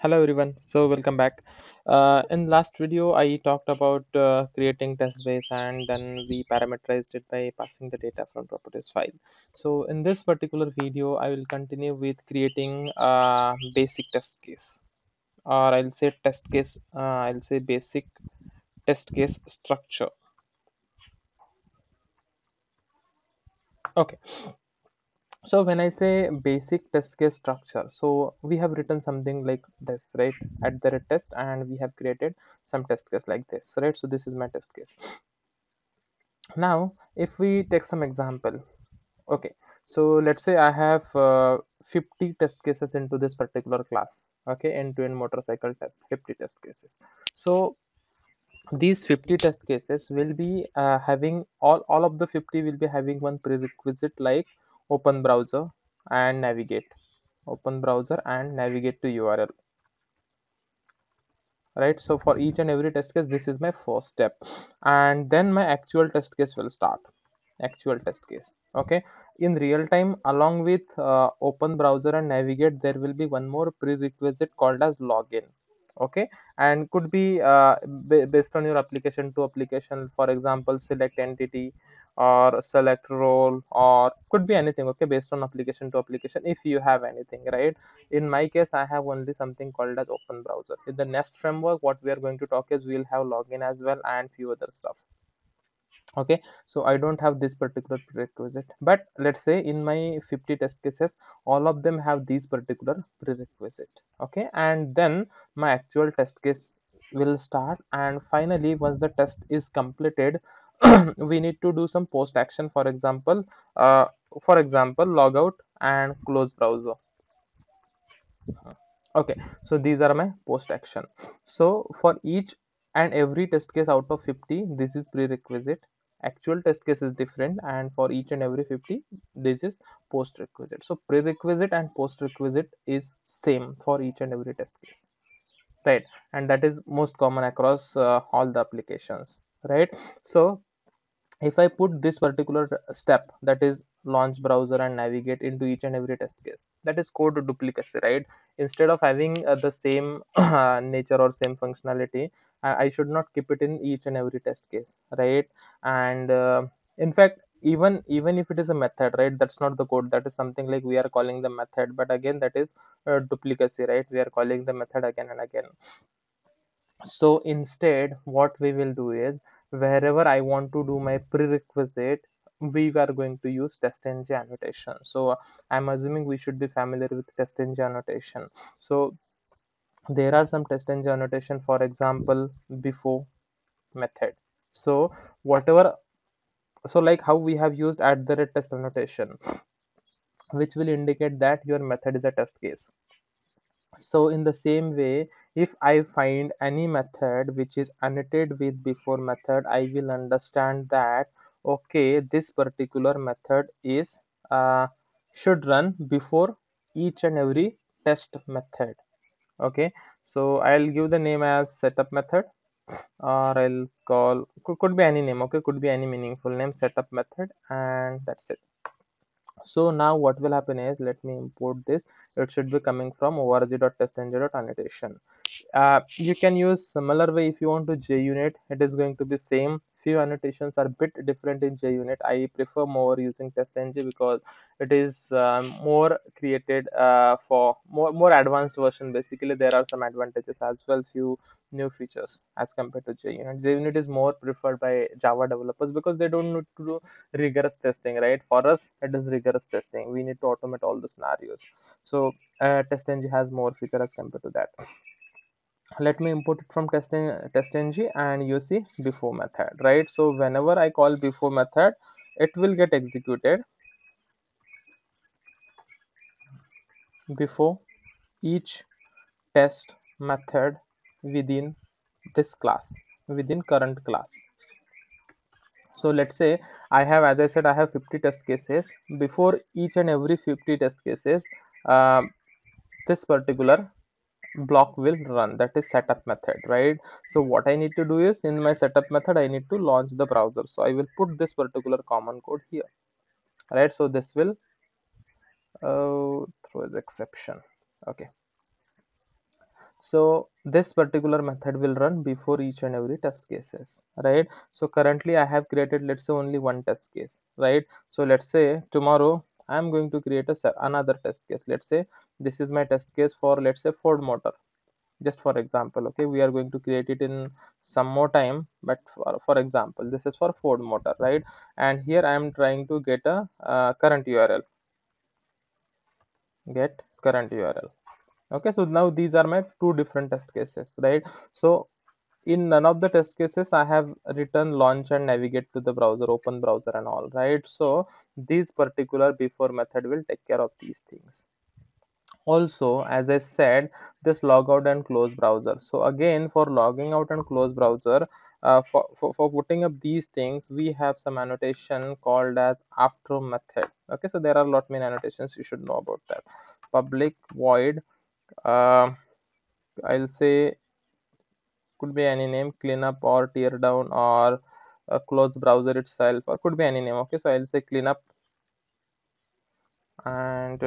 Hello everyone, so welcome back. In last video I talked about creating test base and then we parameterized it by passing the data from properties file. So in this particular video I will continue with creating a basic test case, or I'll say test case, I'll say basic test case structure. Okay, so when I say basic test case structure, so we have written something like this, right? At the rate test, and we have created some test case like this, right? So this is my test case. Now, if we take some example, okay, so let's say I have 50 test cases into this particular class, okay, end-to-end motorcycle test, 50 test cases. So these 50 test cases will be having all of the 50 will be having one prerequisite like open browser and navigate, open browser and navigate to URL, right? So for each and every test case, this is my first step, and then my actual test case will start. Actual test case, okay. In real time, along with open browser and navigate, there will be one more prerequisite called as login, okay. And could be based on your application to application. For example, select entity or select role, or could be anything, okay, based on application to application if you have anything, right? In my case, I have only something called as open browser. In the Nest framework, what we are going to talk is we'll have login as well and few other stuff, okay. So I don't have this particular prerequisite, but let's say in my 50 test cases, all of them have these particular prerequisite, okay. And then my actual test case will start, and finally once the test is completed, we need to do some post action. Uh, for example, log out and close browser. Okay, so these are my post action. So for each and every test case out of 50, this is prerequisite. Actual test case is different, and for each and every 50, this is post requisite. So prerequisite and post requisite is same for each and every test case, right? And that is most common across all the applications, right? So if I put this particular step, that is launch browser and navigate into each and every test case, that is code duplicacy, right? Instead of having the same nature or same functionality, I should not keep it in each and every test case, right? And in fact, even if it is a method, right, that's not the code, that is something like we are calling the method, but again that is duplicacy, right? We are calling the method again and again. So instead, what we will do is, wherever I want to do my prerequisite, we are going to use testng annotation. So I'm assuming we should be familiar with testng annotation. So there are some testng annotation, for example, before method. So whatever, so like how we have used at the rate test annotation, which will indicate that your method is a test case. So in the same way, if I find any method which is annotated with before method, I will understand that okay, this particular method is should run before each and every test method. Okay, so I'll give the name as setup method, or I'll call, could be any name, okay, could be any meaningful name, setup method, and that's it. So now what will happen is, let me import this. It should be coming from org.testng.annotation. You can use similar way if you want to JUnit. It is going to be same. Few annotations are bit different in JUnit. I prefer more using testng because it is more created for more advanced version. Basically, there are some advantages as well, few new features as compared to JUnit. JUnit is more preferred by Java developers because they don't need to do rigorous testing, right? For us, it is rigorous testing. We need to automate all the scenarios. So testng has more feature as compared to that. Let me import it from testng, and you see before method, right? So whenever I call before method, it will get executed before each test method within this class, within current class. So let's say I have, as I said, I have 50 test cases. Before each and every 50 test cases, this particular block will run, that is setup method, right? So what I need to do is, in my setup method, I need to launch the browser. So I will put this particular common code here, right? So this will throw as exception. Okay, So this particular method will run before each and every test cases, right? So currently I have created, let's say, only one test case, right? So let's say tomorrow I'm going to create another test case. Let's say this is my test case for, let's say, Ford motor, just for example. Okay, we are going to create it in some more time, but for example, this is for Ford motor, right? And here I am trying to get a current URL, get current URL. Okay, so now these are my two different test cases, right? So in none of the test cases I have written launch and navigate to the browser, open browser and all, right? So this particular before method will take care of these things. Also, as I said, this log out and close browser. So again, for logging out and close browser, for putting up these things, we have some annotation called as after method. Okay, so there are a lot many annotations, you should know about that. Public void, uh, I'll say, could be any name, cleanup or tear down or close browser itself, or could be any name. Okay, so I'll say cleanup. And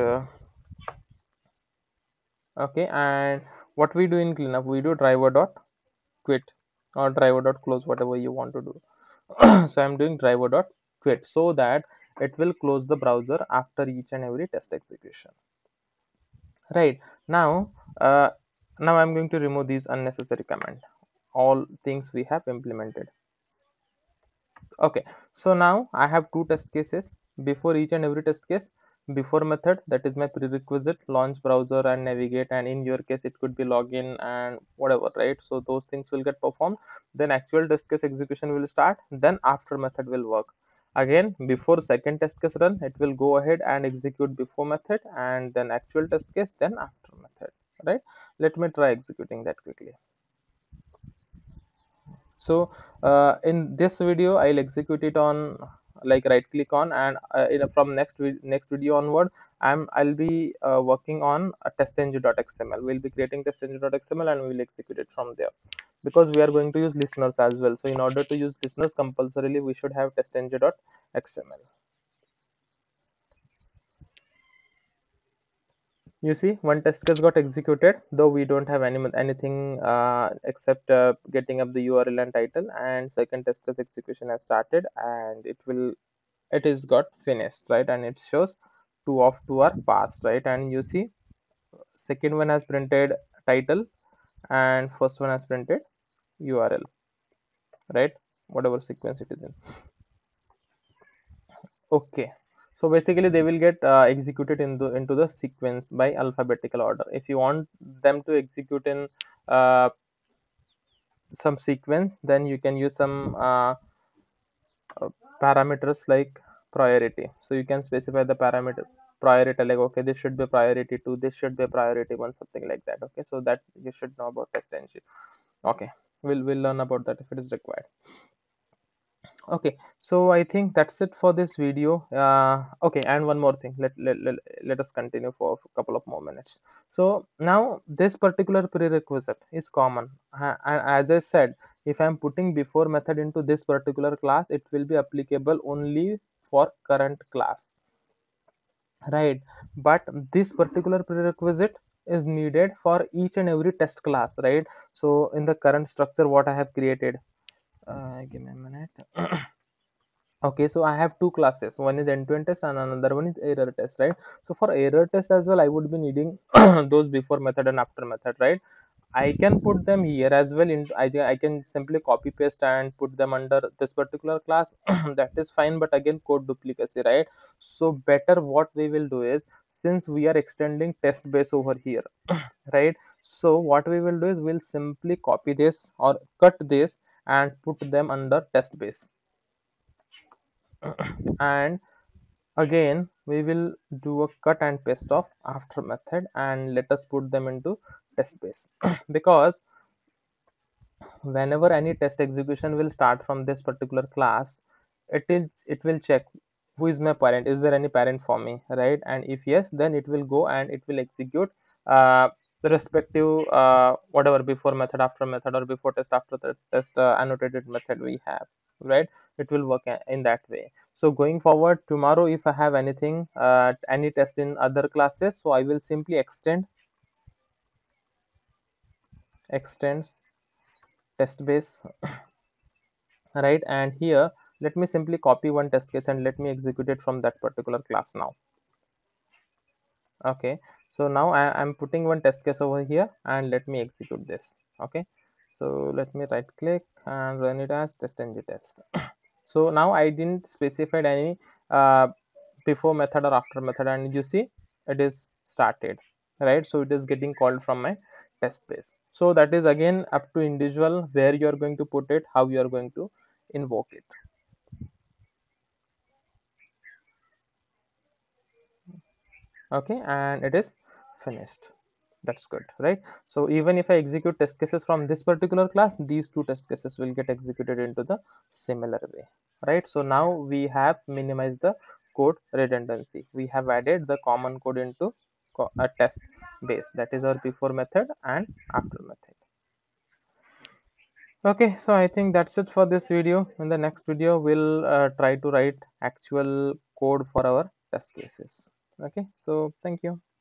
okay, and what we do in cleanup, we do driver dot quit or driver dot close, whatever you want to do. So I'm doing driver dot quit so that it will close the browser after each and every test execution, right? Now now I'm going to remove these unnecessary command, all things we have implemented. Okay, so now I have two test cases before each and every test case. Before method, that is my prerequisite, launch browser and navigate, and in your case it could be login and whatever, right? So those things will get performed. Then actual test case execution will start. Then after method will work. Again, before second test case run, it will go ahead and execute before method, and then actual test case, then after method, right? Let me try executing that quickly. So in this video I'll execute it on, like, right click on, and from next video onward I'll be working on a testng.xml. We'll be creating testng.xml and we'll execute it from there, because we are going to use listeners as well. So in order to use listeners, compulsorily we should have testng.xml. You see, one test case got executed, though we don't have anything except getting up the URL and title. And second test case execution has started, and it is got finished, right? And it shows two of two are passed, right? And you see, second one has printed title, and first one has printed URL, right? Whatever sequence it is in. Okay, so basically they will get executed into the sequence by alphabetical order. If you want them to execute in uh, some sequence, then you can use some uh, parameters like priority. So you can specify the parameter priority, like, okay, this should be priority 2, this should be priority 1, something like that. Okay, so that you should know about test engine. Okay, we'll learn about that if it is required. Okay, so I think that's it for this video. Okay, and one more thing, let us continue for a couple of more minutes. So now this particular prerequisite is common, and as I said, if I'm putting before method into this particular class, it will be applicable only for current class, right? But this particular prerequisite is needed for each and every test class, right? So in the current structure what I have created, give me a minute. Okay, so I have two classes. One is end-to-end test and another one is error test, right? So for error test as well, I would be needing those before method and after method, right? I can put them here as well. I can simply copy paste and put them under this particular class. That is fine, but again, code duplicacy, right? So better what we will do is, since we are extending test base over here, right? So what we will do is we'll simply copy this or cut this and put them under test base. And again we will do a cut and paste of after method, and let us put them into test base. Because whenever any test execution will start from this particular class, it will check who is my parent, is there any parent for me, right? And if yes, then it will go and it will execute the respective whatever before method, after method, or before test, after the test annotated method we have, right? It will work in that way. So going forward, tomorrow if I have anything, any test in other classes, so I will simply extend extends test base, right? And here let me simply copy one test case and let me execute it from that particular class now. Okay, so now I'm putting one test case over here and let me execute this. Okay, so let me right click and run it as test-ng test. So now I didn't specify any before method or after method, and you see it is started, right? So it is getting called from my test base. So that is again up to individual where you are going to put it, how you are going to invoke it. Okay, and it is finished. That's good, right? So even if I execute test cases from this particular class, these two test cases will get executed into the similar way, right? So now we have minimized the code redundancy. We have added the common code into a test base, that is our before method and after method. Okay, so I think that's it for this video. In the next video we'll try to write actual code for our test cases. Okay, so thank you.